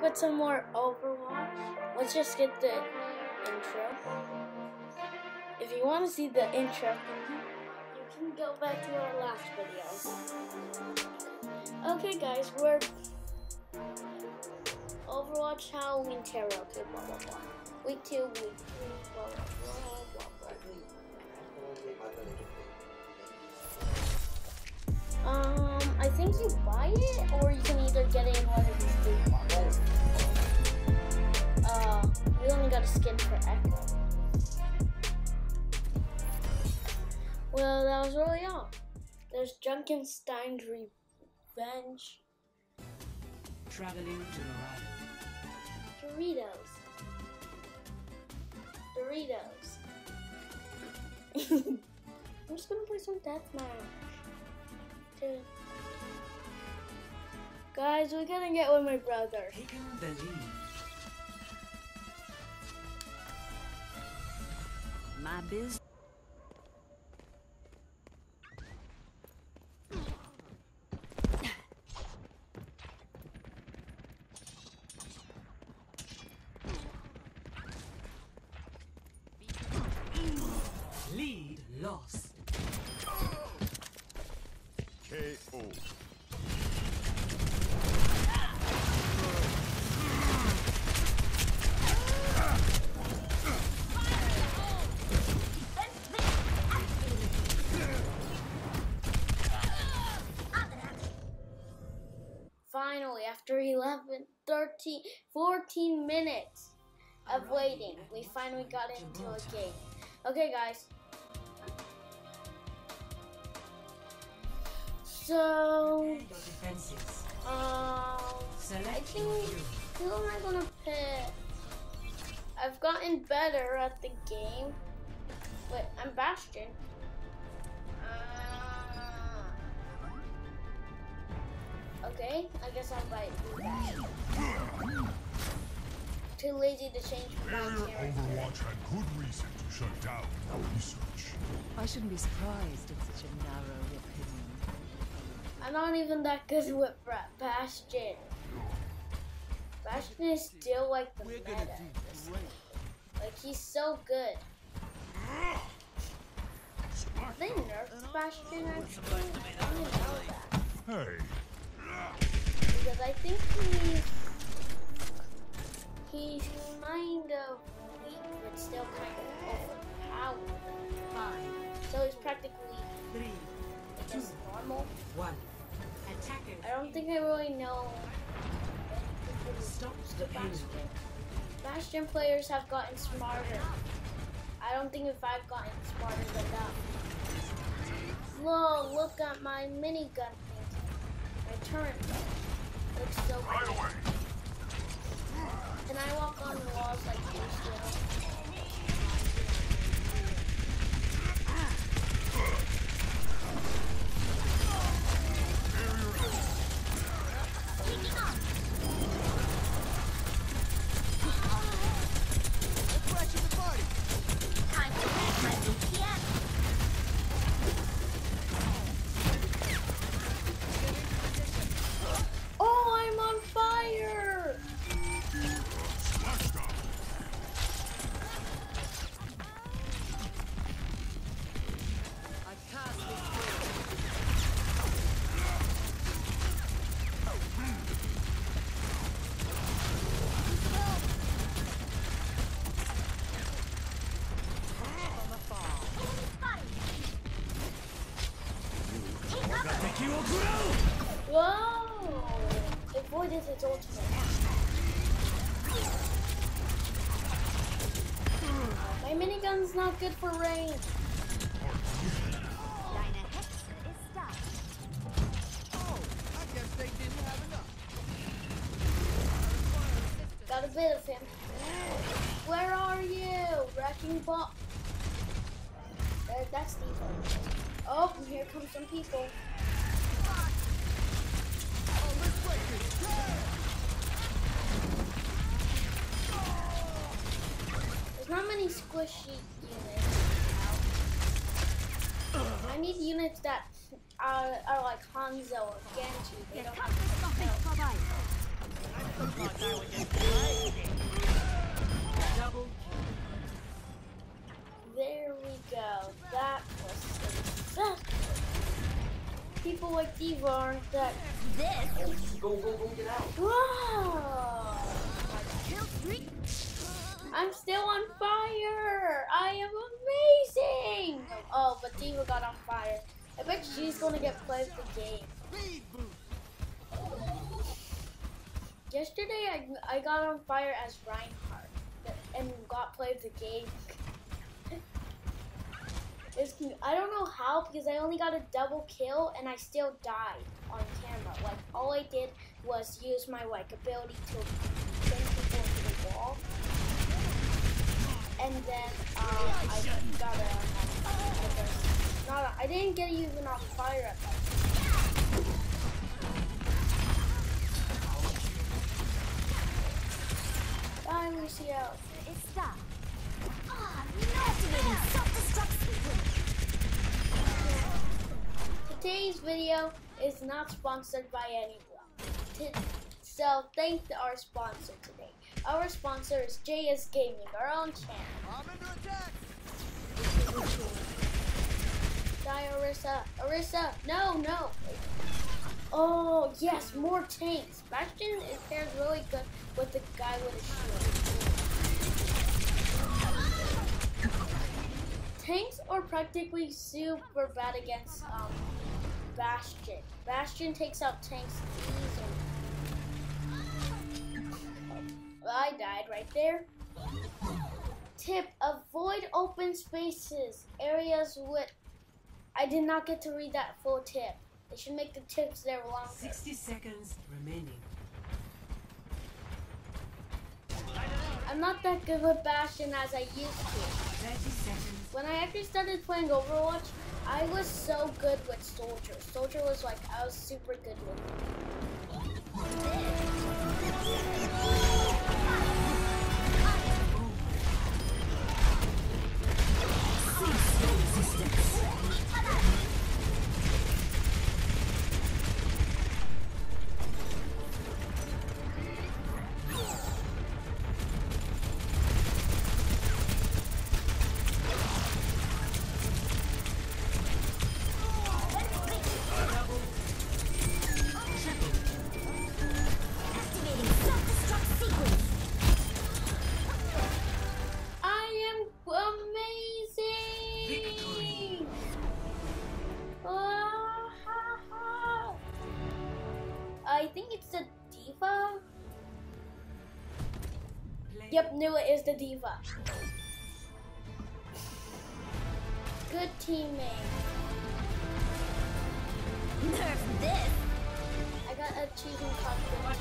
with some more Overwatch. Let's just get the intro. If you want to see the intro, you can go back to our last video. Okay guys, we're Overwatch Halloween Terror, okay, blah blah blah. Week 2, week 3, blah blah blah blah blah. I think you buy it, or you can either get it in one of these 3 boxes. We only got a skin for Echo. Well, that was really all. There's Junkenstein's Revenge. Traveling to Doritos. I'm just gonna play some deathmatch. Guys, we're gonna get with my brother. taking the lead. My business. Lead lost. KO. Finally, after 11, 13, 14 minutes of waiting, we finally got into a game. Okay, guys. So, Your defenses. I Select think your hero. who am I gonna pick? I've gotten better at the game. Wait, I'm Bastion. Okay, I guess I'll buy Blue Bastion. Too lazy to change my Barrier character. Overwatch had good reason to shut down our research. I shouldn't be surprised at such a narrow opinion. I'm not even that good with Bastion. Bastion is still like the meta. Like, he's so good. Did they nerf Bastion actually? I didn't know that. Hey, Because I think he's kind of weak, but still kind of overpowered. 5, So he's practically, 3, I guess, normal. 1. Attacker. I don't think I really know. Stop the Bastion. payload. Bastion players have gotten smarter. I don't think if I've gotten smarter than them. Whoa, look at my minigun painting. My turret gun. Looks so right good. away. Can I walk on the walls like you still? Oh, I'm on fire! Splashdown. I cast this Whoa! Avoided its ultimate. My minigun's not good for range. Got a bit of him. Where are you? Wrecking ball. That's Steve. Oh, here come some people. There's not many squishy units now. I need units that are like Hanzo or Genji. They don't have D.Va aren't that. Go, get out. Whoa! I'm still on fire! I am amazing! Oh, but D.Va got on fire. I bet she's gonna get played the game. Yesterday, I got on fire as Reinhardt and got played the game. I don't know how because I only got a double kill and I still died on camera. Like all I did was use my ability to send people into the wall, and then I got I didn't get even on fire at that. Bye, Lucio. Stop. Activating self-destruct sequence. Today's video is not sponsored by anyone. So thank our sponsor today. Our sponsor is JS Gaming, our own channel. I'm under attack. Die, Orisa. Orisa, no. Oh, yes, more tanks. Bastion pairs really good with the guy with a shield. Tanks are practically super bad against Bastion. Bastion takes out tanks easily. I died right there. Tip, avoid open spaces, areas with... I did not get to read that full tip. They should make the tips there longer. 60 seconds remaining. I'm not that good with Bastion as I used to. 30 seconds. When I actually started playing Overwatch, I was so good with Soldier. Soldier was like, I was super good with him. I think it's the D.Va. Yep, knew it is the D.Va. Good teammate. Nerf this. I got a cheesing cockpit.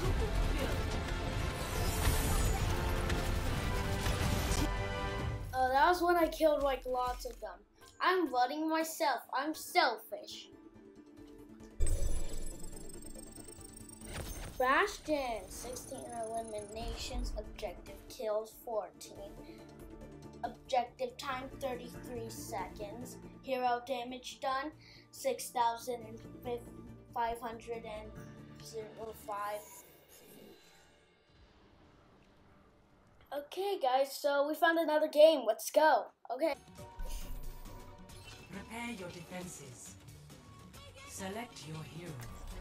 Oh, that was when I killed like lots of them. I'm voting myself. I'm selfish. Bastion, 16 eliminations, objective kills 14. Objective time 33 seconds. Hero damage done 6,505. Okay guys, so we found another game. Let's go. Okay. Prepare your defenses. Select your hero.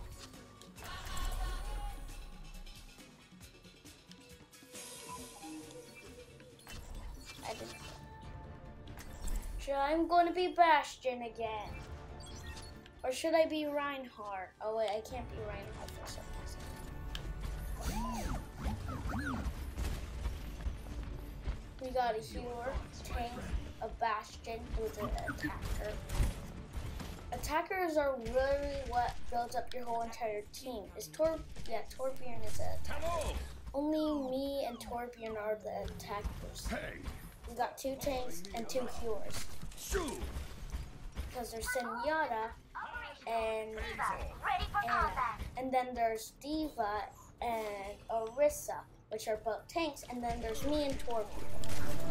I didn't. Sure, I'm going to be Bastion again. Or should I be Reinhardt? Oh wait, I can't be Reinhardt for some reason. We got a healer, tank, a Bastion with an attacker. Attackers are really what builds up your whole entire team. Torbjorn is an attacker. Only me and Torbjorn are the attackers. Hey. We got 2 tanks and 2 healers. Shoot. Because there's Zenyatta and then there's D.Va and Orisa, which are both tanks, and then there's me and Torbjorn.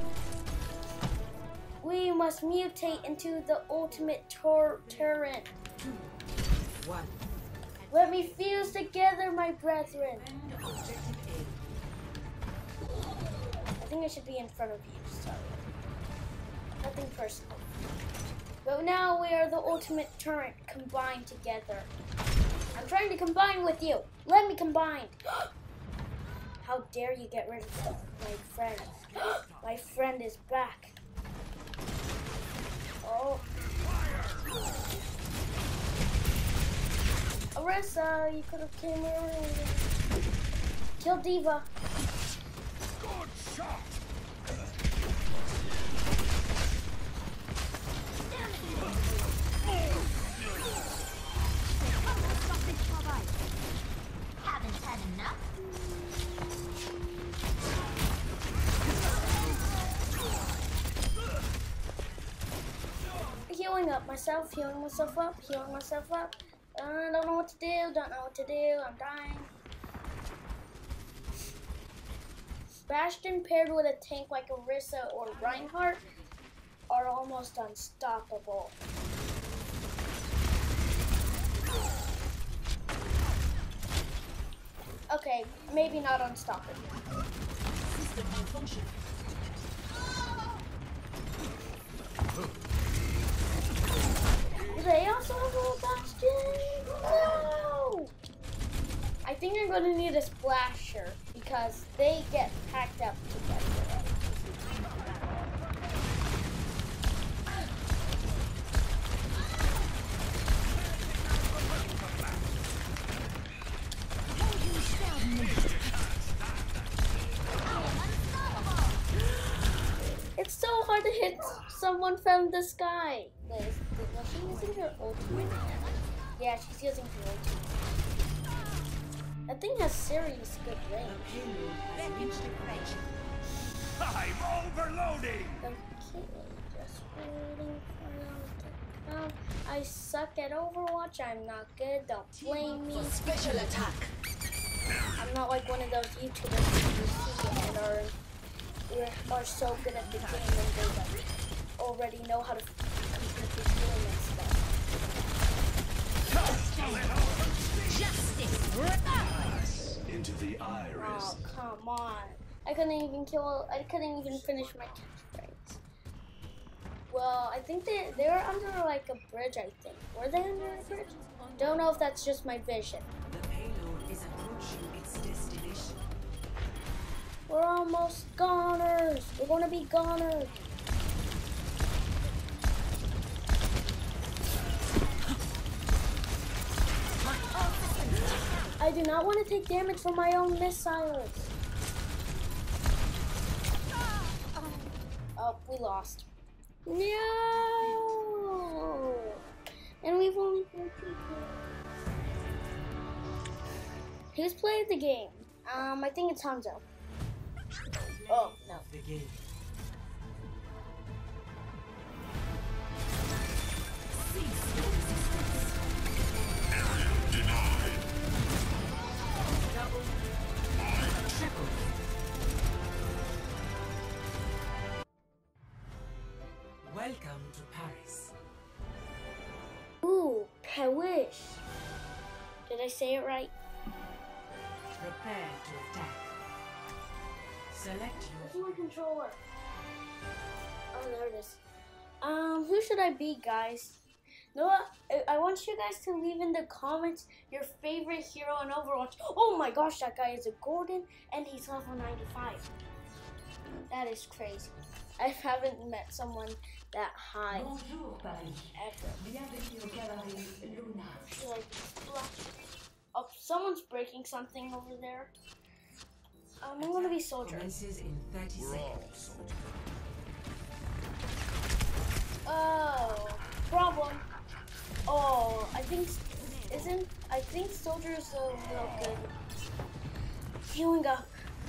We must mutate into the ultimate turret. 1. Let me fuse together, my brethren. Defend objective A. I think I should be in front of you, sorry. Nothing personal. But now we are the ultimate turret combined together. I'm trying to combine with you. Let me combine. How dare you get rid of my friend? My friend is back. Oh. Orisa, you could have came earlier. Kill Diva. Good shot! Haven't had enough? Healing up myself, healing myself up, healing myself up. Don't know what to do, don't know what to do, I'm dying. Bastion paired with a tank like Orisa or Reinhardt are almost unstoppable. Okay, maybe not unstoppable. System malfunction. Do they also have a Bastion? No! I think I'm going to need a Splasher because they get packed up together. It's so hard to hit someone from the sky. Was she using her ultimate? Yeah, she's using her ultimate. That thing has serious good range. Payload has reached equation. I'm overloading! Okay, just waiting for them to come. I suck at Overwatch. I'm not good. Don't blame me. Special attack. I'm not like one of those YouTubers who you see and are so good at the game and they like already know how to complete the game and stuff. Justice! Into the iris. Oh, come on. I couldn't even finish my catchphrase. Well, I think they were under like a bridge, I think. Were they under a bridge? Don't know if that's just my vision. The payload is approaching its destination. We're almost goners. We're gonna be goners. I do not want to take damage from my own missiles. Oh, we lost. No! And we've only 4 people. Who's played the game? I think it's Hanzo. Oh, no. The game. Double. Triple. Welcome to Paris. Ooh, Paris. Did I say it right? Prepare to attack. Select Where's your my controller? Oh, there it is. Who should I be, guys? No, I want you guys to leave in the comments your favorite hero in Overwatch. Oh my gosh, that guy is a golden and he's level 95. That is crazy. I haven't met someone that high Bonjour, Paris. ever. Bienvenue au Galerie Luna. Like, oh, someone's breaking something over there. I'm gonna be soldier. Commences in 30 seconds. Oh, problem. Oh, I think soldier is a real good. Healing up.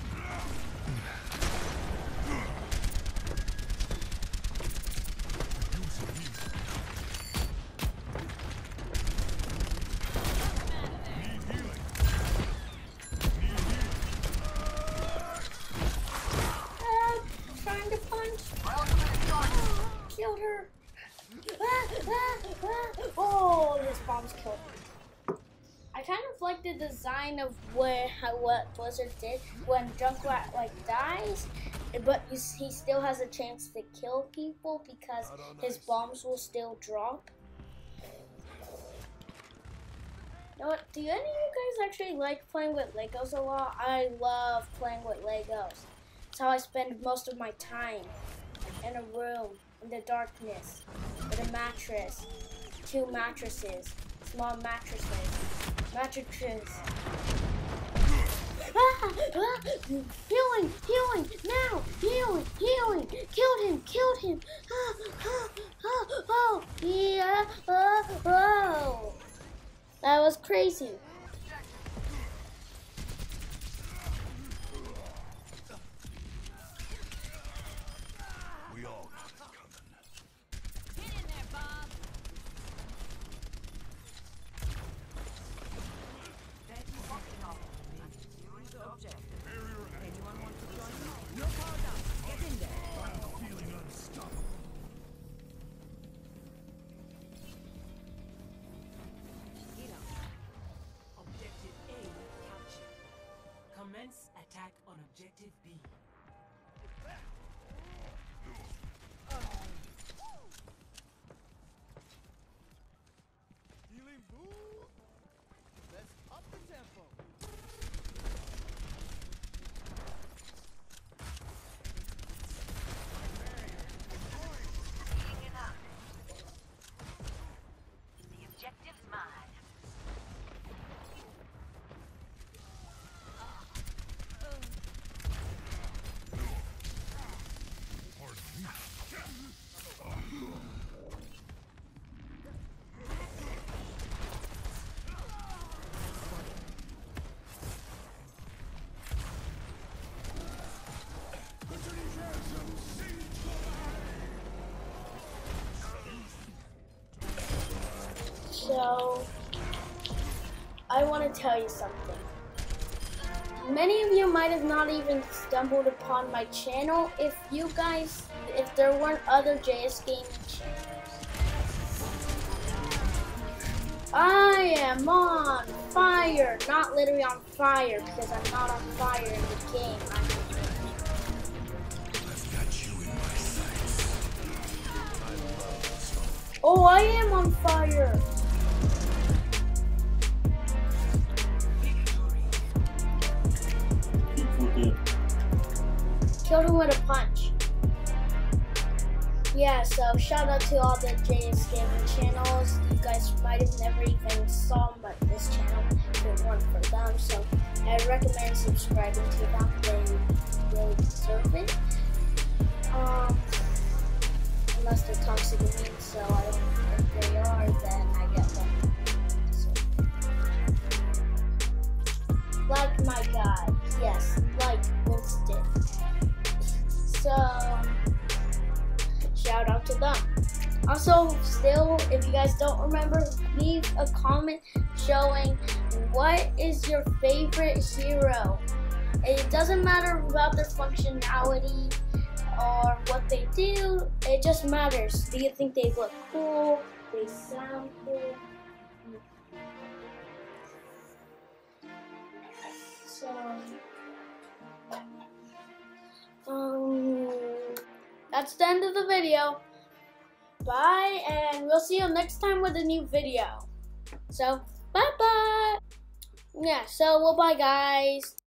Trying to punch. Killed her. Oh, his bombs killed her. I kind of like the design of what Blizzard did when Junkrat like dies, but he still has a chance to kill people because his bombs will still drop. You know what? Do any of you guys actually like playing with Legos a lot? I love playing with Legos. It's how I spend most of my time. In a room, in the darkness, with a mattress, 2 mattresses, small mattresses. Healing, healing, now, healing, killed him, oh, yeah, oh. That was crazy. We all know it's coming. Get in there, Bob. 30 seconds remaining. The objective. Barrier active. Anyone want to join me? You're powered up. Get in there. I'm feeling unstoppable. Get up. Objective A captured. Commence attack on objective B. Healing boo! Let's up the tempo. The objective's mine. Pardon me. So, I want to tell you something. Many of you might have not even stumbled upon my channel if there weren't other JS Gaming channels. I am on fire, not literally on fire because I'm not on fire in the game. I've got you in my sights. Oh, I am on fire. Killed him with a punch. Yeah, so shout out to all the JS Gaming channels. You guys might have never even saw this channel if it weren't for them. So I recommend subscribing to them. They really deserve it. Unless they're toxic and mean, so I don't think they are, then I get them. So, like my guy. Yes, like Winston. So, shout out to them. Also, still, if you guys don't remember, leave a comment showing what is your favorite hero. It doesn't matter about their functionality or what they do, it just matters. Do you think they look cool? They sound cool? So, that's the end of the video. Bye, and we'll see you next time with a new video. So, bye-bye. Yeah, so, well, bye, guys.